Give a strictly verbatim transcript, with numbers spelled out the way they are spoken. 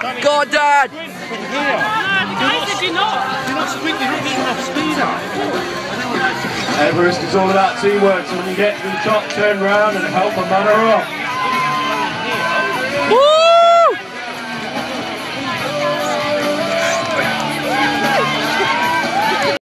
Go on, Dad! From here. I said you're not. You're not sprint, you're not getting enough speed up. Everest is all about teamwork, so when you get to the top, turn round and help a man off.